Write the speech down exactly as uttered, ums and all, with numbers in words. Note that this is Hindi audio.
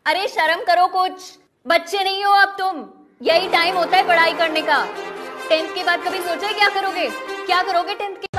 अरे शर्म करो कुछ, बच्चे नहीं हो अब तुम। यही टाइम होता है पढ़ाई करने का। टेंथ के बाद कभी सोचा है क्या करोगे? क्या करोगे टेंथ के